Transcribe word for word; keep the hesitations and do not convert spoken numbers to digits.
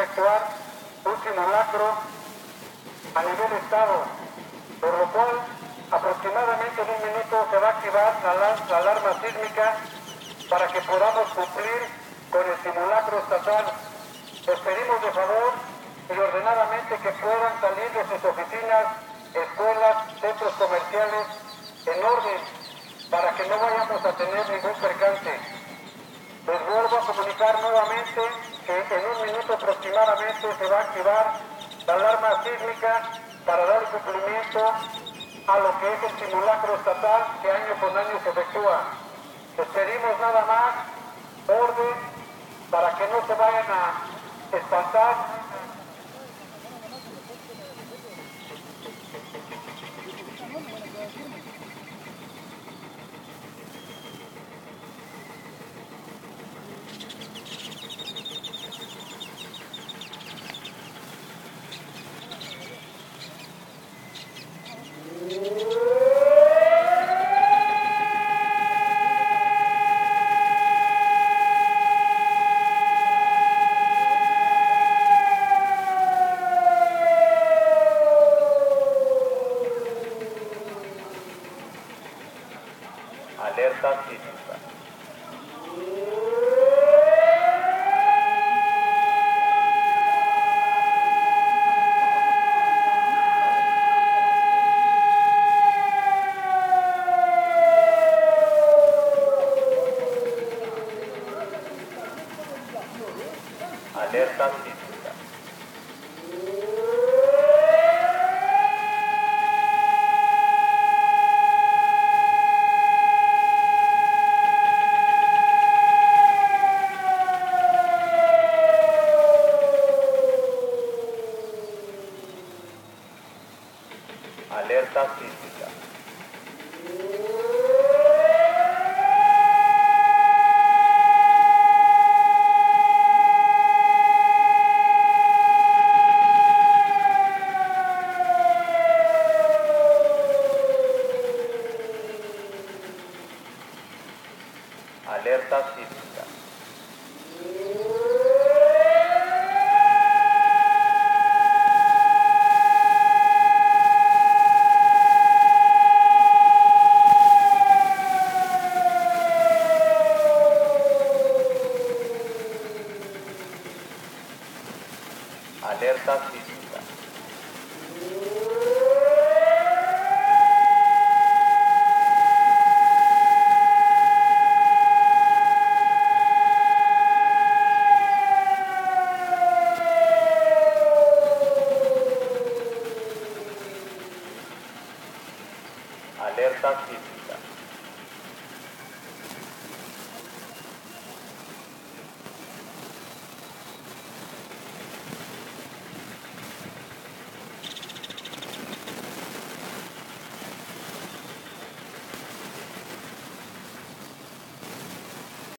efectuar un simulacro a nivel estado, por lo cual aproximadamente en un minuto se va a activar la, la alarma sísmica para que podamos cumplir con el simulacro estatal. Les pedimos de favor y ordenadamente que puedan salir de sus oficinas, escuelas, centros comerciales en orden para que no vayamos a tener ningún percance. Les vuelvo a comunicar nuevamente que en un minuto aproximadamente se va a activar la alarma sísmica para dar cumplimiento a lo que es el simulacro estatal que año con año se efectúa. Les pedimos nada más orden para que no se vayan a espantar. Alerta sísmica. Alerta sísmica. Alerta sísmica. Alerta sísmica. Alerta sísmica. Alerta sísmica.